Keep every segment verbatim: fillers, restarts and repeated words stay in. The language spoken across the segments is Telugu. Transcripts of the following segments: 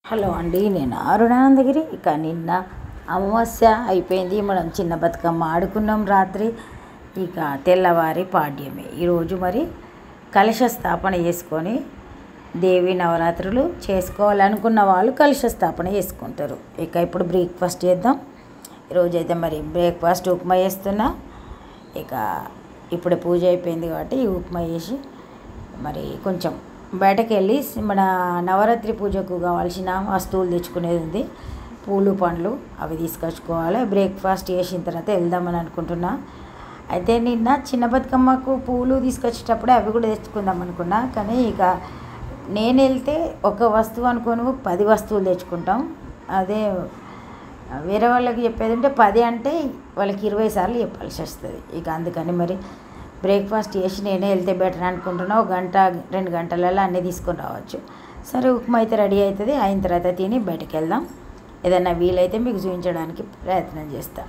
హలో అండి, నేను అరుణానందగిరి. ఇక నిన్న అమావాస్య అయిపోయింది, మనం చిన్న బతుకమ్మ ఆడుకున్నాం రాత్రి. ఇక తెల్లవారి పాడ్యమే ఈరోజు. మరి కలశ స్థాపన చేసుకొని దేవి నవరాత్రులు చేసుకోవాలనుకున్న వాళ్ళు కలశ స్థాపన చేసుకుంటారు. ఇక ఇప్పుడు బ్రేక్ఫాస్ట్ చేద్దాం. ఈరోజైతే మరి బ్రేక్ఫాస్ట్ ఉప్మా చేస్తున్నా. ఇక ఇప్పుడే పూజ అయిపోయింది కాబట్టి ఉప్మా చేసి మరి కొంచెం బయటకు వెళ్ళి మన నవరాత్రి పూజకు కావాల్సిన వస్తువులు తెచ్చుకునేది ఉంది. పూలు పండ్లు అవి తీసుకొచ్చుకోవాలి. బ్రేక్ఫాస్ట్ చేసిన తర్వాత వెళ్దామని అనుకుంటున్నా. అయితే నిన్న చిన్న బతుకమ్మకు పూలు తీసుకొచ్చేటప్పుడే అవి కూడా తెచ్చుకుందాం అనుకున్నా. కానీ ఇక నేను వెళ్తే ఒక వస్తువు అనుకోను పది వస్తువులు తెచ్చుకుంటాం. అదే వేరే వాళ్ళకి చెప్పేది ఉంటే పది అంటే వాళ్ళకి ఇరవై సార్లు చెప్పాల్సి వస్తుంది. ఇక అందుకని మరి బ్రేక్ఫాస్ట్ చేసి నేనే వెళ్తే బెటర్ అనుకుంటున్నా. ఒక గంట రెండు గంటలలో అన్నీ తీసుకొని రావచ్చు. సరే, ఉప్మా అయితే రెడీ అవుతుంది. అయిన తర్వాత తిని బయటకు వెళ్దాం. ఏదైనా వీలైతే మీకు చూపించడానికి ప్రయత్నం చేస్తా.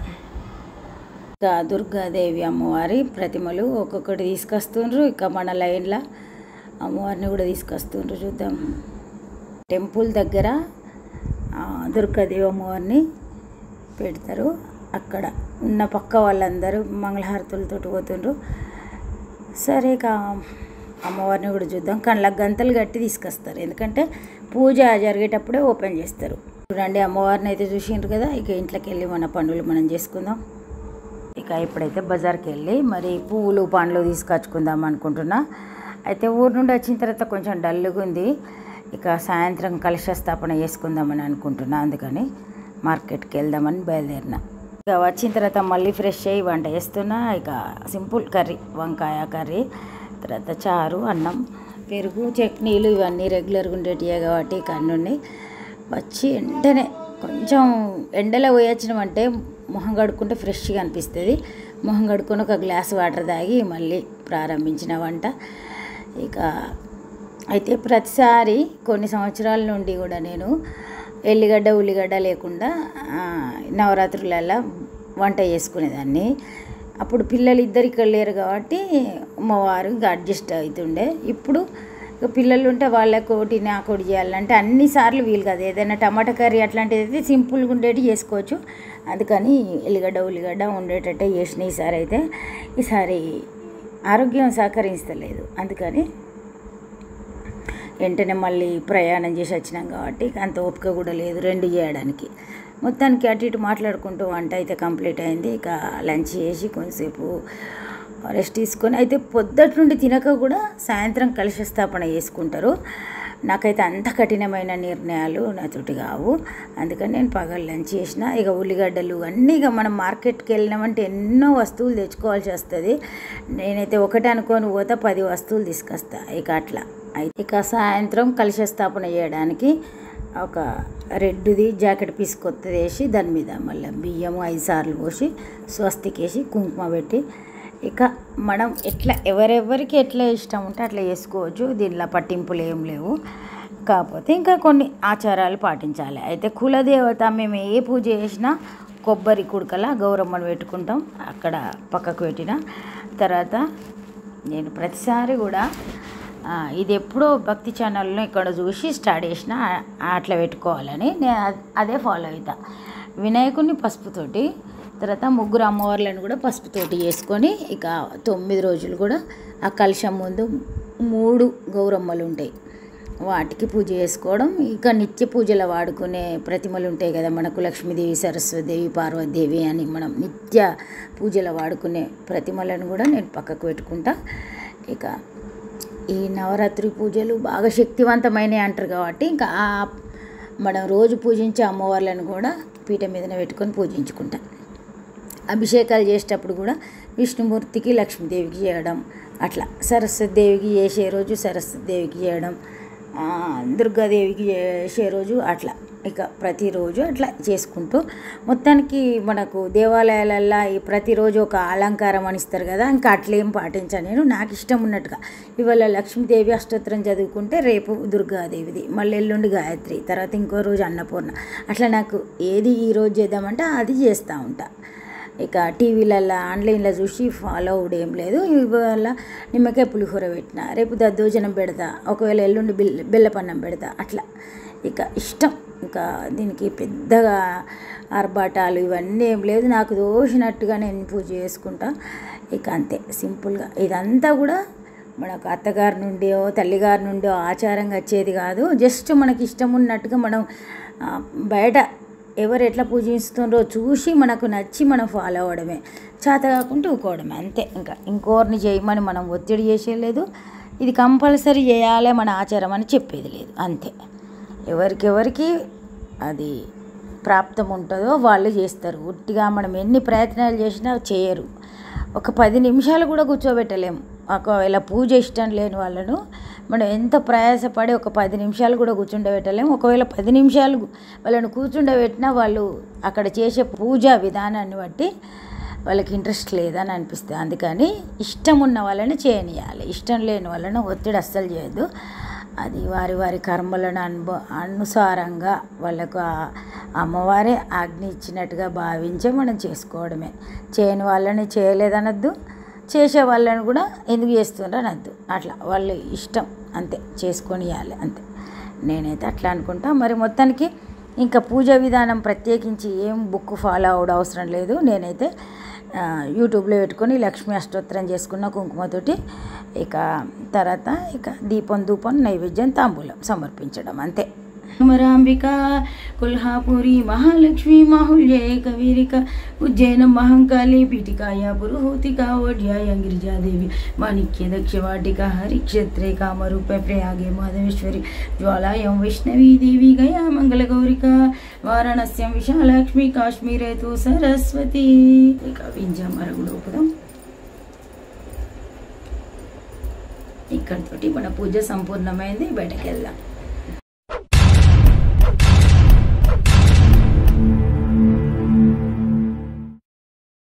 ఇక దుర్గాదేవి అమ్మవారి ప్రతిమలు ఒక్కొక్కటి తీసుకొస్తుండ్రు. ఇక మన లైన్లో అమ్మవారిని కూడా తీసుకొస్తుండ్రు. చూద్దాం. టెంపుల్ దగ్గర దుర్గాదేవి అమ్మవారిని పెడతారు. అక్కడ ఉన్న పక్క వాళ్ళందరూ మంగళహారతులతో పోతుండ్రు. సరే, ఇక అమ్మవారిని కూడా చూద్దాం. కళ్ళకు గంతలు కట్టి తీసుకొస్తారు, ఎందుకంటే పూజ జరిగేటప్పుడే ఓపెన్ చేస్తారు. చూడండి, అమ్మవారిని అయితే చూసిండ్రు కదా. ఇక ఇంట్లోకి వెళ్ళి మన పనులు మనం చేసుకుందాం. ఇక ఇప్పుడైతే బజార్కి వెళ్ళి మరి పువ్వులు పండ్లు తీసుకొచ్చుకుందాం అనుకుంటున్నా. అయితే ఊరు నుండి వచ్చిన తర్వాత కొంచెం డల్లుగా ఉంది. ఇక సాయంత్రం కలశ స్థాపన చేసుకుందామని అనుకుంటున్నా. అందుకని మార్కెట్కి వెళ్దామని బయలుదేరిన. ఇక వచ్చిన తర్వాత మళ్ళీ ఫ్రెష్ అయ్యి వంట చేస్తున్నా. ఇక సింపుల్ కర్రీ, వంకాయ కర్రీ, తర్వాత చారు, అన్నం, పెరుగు, చట్నీలు ఇవన్నీ రెగ్యులర్గా ఉండేటివే కాబట్టి ఇక అన్నీ వచ్చి వెంటనే కొంచెం ఎండలో పోయొచ్చినామంటే మొహం కడుక్కుంటే ఫ్రెష్గా అనిపిస్తుంది. మొహం కడుక్కొని ఒక గ్లాస్ వాటర్ తాగి మళ్ళీ ప్రారంభించిన వంట. ఇక అయితే ప్రతిసారి కొన్ని సంవత్సరాల నుండి కూడా నేను ఎల్లిగడ్డ ఉల్లిగడ్డ లేకుండా నవరాత్రులలో వంట చేసుకునేదాన్ని. అప్పుడు పిల్లలు ఇద్దరు ఇక్కడ లేరు కాబట్టి మా వారు అడ్జస్ట్ అవుతుండే. ఇప్పుడు పిల్లలు ఉంటే వాళ్ళకి ఒకటి నాకు ఒకటి చేయాలంటే అన్నిసార్లు వీలు కాదు. ఏదైనా టమాటా కర్రీ అట్లాంటిది అయితే సింపుల్గా ఉండేటి చేసుకోవచ్చు. అందుకని ఎల్లిగడ్డ ఉల్లిగడ్డ ఉండేటట్టే చేసిన. ఈసారి అయితే ఈసారి ఆరోగ్యం సహకరిస్తలేదు. అందుకని వెంటనే మళ్ళీ ప్రయాణం చేసి వచ్చినాం కాబట్టి అంత ఓపిక కూడా లేదు రెండు చేయడానికి. మొత్తానికి అటు ఇటు మాట్లాడుకుంటూ వంట అయితే కంప్లీట్ అయింది. ఇక లంచ్ చేసి కొంతసేపు రెస్ట్ తీసుకొని అయితే పొద్దుటి నుండి తినక కూడా సాయంత్రం కలశ స్థాపన చేసుకుంటారు. నాకైతే అంత కఠినమైన నిర్ణయాలు నాతోటి కావు. అందుకని నేను పగలు లంచ్ చేసిన. ఇక ఉల్లిగడ్డలు అన్నీ ఇక మనం మార్కెట్కి వెళ్ళినామంటే ఎన్నో వస్తువులు తెచ్చుకోవాల్సి వస్తుంది. నేనైతే ఒకటి అనుకొని పోతే పది వస్తువులు తీసుకొస్తా. ఇక అట్లా అయితే ఇక సాయంత్రం కలశ స్థాపన చేయడానికి ఒక రెడ్డుది జాకెట్ పీస్ కొత్తది వేసి దాని మీద మళ్ళీ బియ్యము ఐదు సార్లు పోసి స్వస్తికి వేసి కుంకుమ పెట్టి ఇక మనం ఎట్లా ఎవరెవరికి ఎట్లా ఇష్టం ఉంటే అట్లా చేసుకోవచ్చు. దీనిలో పట్టింపులు ఏం లేవు. కాకపోతే ఇంకా కొన్ని ఆచారాలు పాటించాలి. అయితే కులదేవత మేము ఏ పూజ చేసినా కొబ్బరి కుడకల గౌరమ్మను పెట్టుకుంటాం. అక్కడ పక్కకు పెట్టిన తర్వాత నేను ప్రతిసారి కూడా ఇది ఎప్పుడో భక్తి ఛానల్లో ఇక్కడ చూసి స్టార్ట్ చేసిన అట్లా పెట్టుకోవాలని నేను అదే ఫాలో అవుతా. వినాయకుడిని పసుపుతోటి, తర్వాత ముగ్గురు అమ్మవార్లను కూడా పసుపుతోటి చేసుకొని ఇక తొమ్మిది రోజులు కూడా ఆ కలశం ముందు మూడు గౌరమ్మలు ఉంటాయి, వాటికి పూజ చేసుకోవడం. ఇక నిత్య పూజలు వాడుకునే ప్రతిమలు ఉంటాయి కదా మనకు, లక్ష్మీదేవి, సరస్వతిదేవి, పార్వతీదేవి అని మనం నిత్య పూజలు వాడుకునే ప్రతిమలను కూడా నేను పక్కకు పెట్టుకుంటా. ఇక ఈ నవరాత్రి పూజలు బాగా శక్తివంతమైనవి అంటారు కాబట్టి ఇంకా మనం రోజు పూజించే అమ్మవార్లను కూడా పీఠ మీదనే పెట్టుకొని పూజించుకుంటా. అభిషేకాలు చేసేటప్పుడు కూడా విష్ణుమూర్తికి, లక్ష్మీదేవికి చేయడం, అట్లా సరస్వతిదేవికి చేసే రోజు సరస్వతిదేవికి చేయడం, దుర్గాదేవికి చేసే రోజు అట్లా ఇక ప్రతిరోజు అట్లా చేసుకుంటూ మొత్తానికి మనకు దేవాలయాలల్లో ఈ ప్రతిరోజు ఒక అలంకారం అని ఇస్తారు కదా, ఇంకా అట్లేం పాటించాను నేను. నాకు ఇష్టం ఉన్నట్టుగా ఇవాళ లక్ష్మీదేవి అష్టోత్తరం చదువుకుంటే రేపు దుర్గాదేవిది, మళ్ళీ ఎల్లుండి గాయత్రి, తర్వాత ఇంకో రోజు అన్నపూర్ణ, అట్లా నాకు ఏది ఈ రోజు చేద్దామంటే అది చేస్తూ ఉంటా. ఇక టీవీలలో ఆన్లైన్లో చూసి ఫాలో అవుడు ఏం లేదు. ఇవాళ నిమ్మకాయ పులిహోర పెట్టిన, రేపు దద్దోజనం పెడతా, ఒకవేళ ఎల్లుండి బెల్ల బెల్లపన్నం పెడతా. అట్లా ఇక ఇష్టం. ఇంకా దీనికి పెద్దగా ఆర్భాటాలు ఇవన్నీ ఏం లేదు, నాకు దోచినట్టుగా నేను పూజ చేసుకుంటా. ఇక అంతే సింపుల్గా. ఇదంతా కూడా మనకు అత్తగారి నుండో తల్లిగారి నుండో ఆచారంగా వచ్చేది కాదు. జస్ట్ మనకి ఇష్టం ఉన్నట్టుగా మనం బయట ఎవరు ఎట్లా పూజిస్తుండ్రో చూసి మనకు నచ్చి మనం ఫాలో అవ్వడమే, చేత కాకుంటే ఊకోవడమే అంతే. ఇంకా ఇంకోరిని చేయమని మనం ఒత్తిడి చేసేయలేదు, ఇది కంపల్సరీ చేయాలి మన ఆచారం అని చెప్పేది లేదు, అంతే. ఎవరికెవరికి అది ప్రాప్తం ఉంటుందో వాళ్ళు చేస్తారు. ఉట్టిగా మనం ఎన్ని ప్రయత్నాలు చేసినా చేయరు. ఒక పది నిమిషాలు కూడా కూర్చోబెట్టలేము. ఒకవేళ పూజ ఇష్టం లేని వాళ్ళను మనం ఎంత ప్రయాసపడి ఒక పది నిమిషాలు కూడా కూర్చుండబెట్టలేము. ఒకవేళ పది నిమిషాలు వాళ్ళను కూర్చుండబెట్టినా వాళ్ళు అక్కడ చేసే పూజా విధానాన్ని బట్టి వాళ్ళకి ఇంట్రెస్ట్ లేదని అనిపిస్తుంది. అందుకని ఇష్టం ఉన్న వాళ్ళని చేయనియాలి, ఇష్టం లేని వాళ్ళను ఒత్తిడి అస్సలు చేయొద్దు. అది వారి వారి కర్మలను అనుభ అనుసారంగా వాళ్ళకు అమ్మవారే ఆజ్ఞ ఇచ్చినట్టుగా భావించే మనం చేసుకోవడమే. చేయని వాళ్ళని చేయలేదనద్దు, చేసే వాళ్ళని కూడా ఎందుకు చేస్తుండ్రు అనద్దు. అట్లా వాళ్ళ ఇష్టం అంతే, చేసుకొని ఇవ్వాలి అంతే. నేనైతే అట్లా అనుకుంటా. మరి మొత్తానికి ఇంకా పూజా విధానం ప్రత్యేకించి ఏం బుక్ ఫాలో అవడం అవసరం లేదు. నేనైతే యూట్యూబ్లో పెట్టుకొని లక్ష్మీ అష్టోత్తరం చేసుకున్న కుంకుమతోటి, ఇక తర్వాత ఇక దీపం ధూపం నైవేద్యం తాంబూలం సమర్పించడం అంతే. అమరాంబిక కొల్హాపురి మహాలక్ష్మి మాహుల్యే కవీరిక ఉజ్జయిన మహంకాళి పీఠికాయ పురుహూతిక ఓడ్యాయ గిరిజాదేవి మాణిక్య దక్షవాటిక హరిక్షేత్రే కామరూప ప్రయాగే మాధవేశ్వరి జ్వాలాయం వైష్ణవీ దేవి గయా మంగళ గౌరిక వారణస్యం విశాలక్ష్మి కాశ్మీరే తు సరస్వతి. ఇక వింజమరుగుడోపుదాం. ఇక్కడితోటి మన పూజ సంపూర్ణమైంది. బయటకు వెళ్దాం.